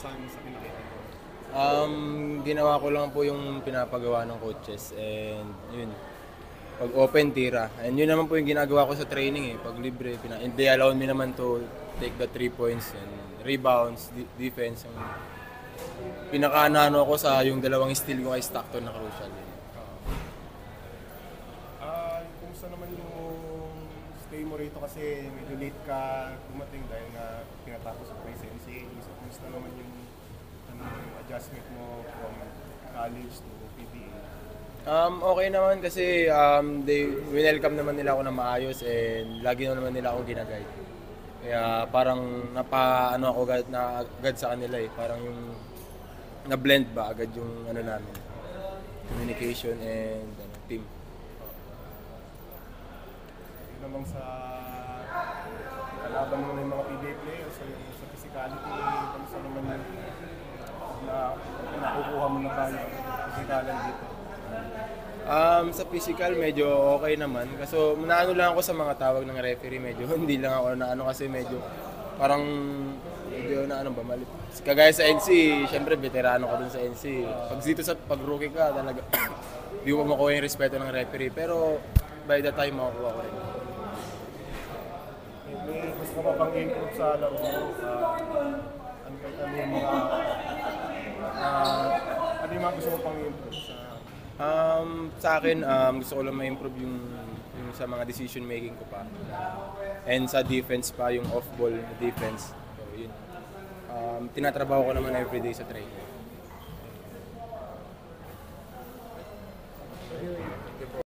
sa pinakita ko? Ginawa ko lang po yung pinapagawa ng coaches and yun, pag open tira. And yun naman po yung ginagawa ko sa training eh. Pag libre, they allow me naman to take the 3 points and rebounds, defense. Yung pinaka-ano ko sa yung dalawang steal ko kay Stockton na crucial. Kumusta naman yung stay mo rito kasi medyo late ka dumating dahil nga pinatapos sa pre-NCAA. So, kumusta naman yung, yung adjustment mo from college to PBA? Okay naman kasi welcome naman nila ako na maayos and lagi naman nila ako ginaguide. Kaya parang ako agad sa kanila eh. Parang yung na-blend ba agad yung namin, communication and team. Yun naman sa kalaban mo ng mga PBA players so yung sa physicality, kumusta naman yung nakukuha mo na ba yung physikalan dito? Sa physical medyo okay naman. Kaso naano lang ako sa mga tawag ng referee, medyo hindi lang ako naano kasi medyo parang medyo mali. Kagaya sa NC, syempre veterano ko dun sa NC. Pag dito sa pag-rookie ka talaga di mo makuha yung respeto ng referee, pero by the time makukuha ko rin. May gusto ka pa bang improve sa laro mo? Ano yung mga ano yung mga gusto mo pang improve sa Sa akin, gusto ko lang ma-improve yung sa mga decision making ko pa. And sa defense pa, yung off-ball defense. So, yun. Tinatrabaho ko naman everyday sa training.